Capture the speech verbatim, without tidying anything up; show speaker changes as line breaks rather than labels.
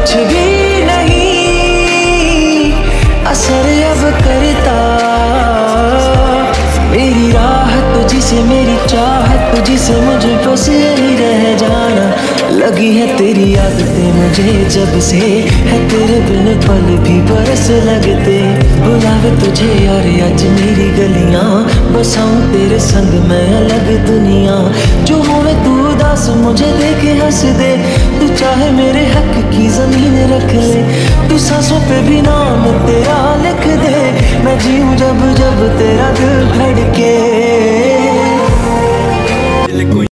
कुछ भी नहीं असर अब करता। मेरी राह तुझसे मेरी चाहत तुझसे मुझे बस यही रह जाना। लगी है तेरी आदतें मुझे जब से, है तेरे बिन पल भी बरस लगते। बुलावे तुझे और आज मेरी गलियां, बसाऊं तेरे संग मैं अलग दुनिया। जो होवे तू उदास मुझे देखे हंस दे, तू चाहे मेरे हक की जमीन रख ले। तू सांसों पे भी नाम तेरा लिख दे, मैं जीऊं जब जब तेरा दिल धड़के।